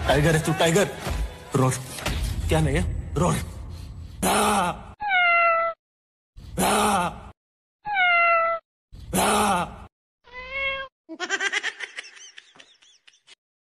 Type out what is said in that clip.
Tiger है तू, tiger. Roar क्या नहीं है, रोर।